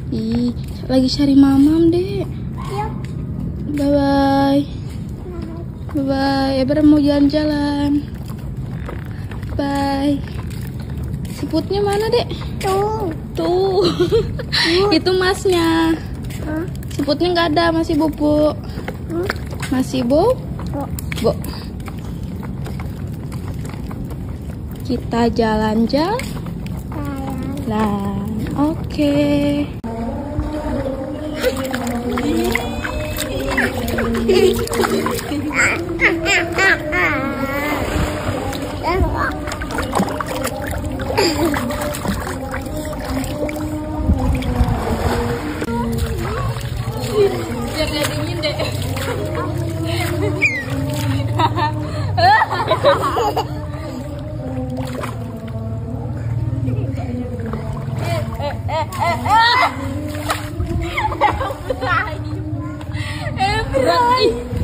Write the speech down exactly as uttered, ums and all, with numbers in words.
Ih, lagi cari mamam, Dek. Iya. Bye-bye. Bye-bye. Ebra mau jalan-jalan. Bye. Siputnya mana, Dek? Tuh. Tuh. Itu masnya. Hah? Siputnya nggak ada, masih bobo. Hmm? Masih bo? Tuh. Bo. Kita jalan-jalan. Oke. Biar dia dingin, Dek. Eh, eh, eh, eh, eh,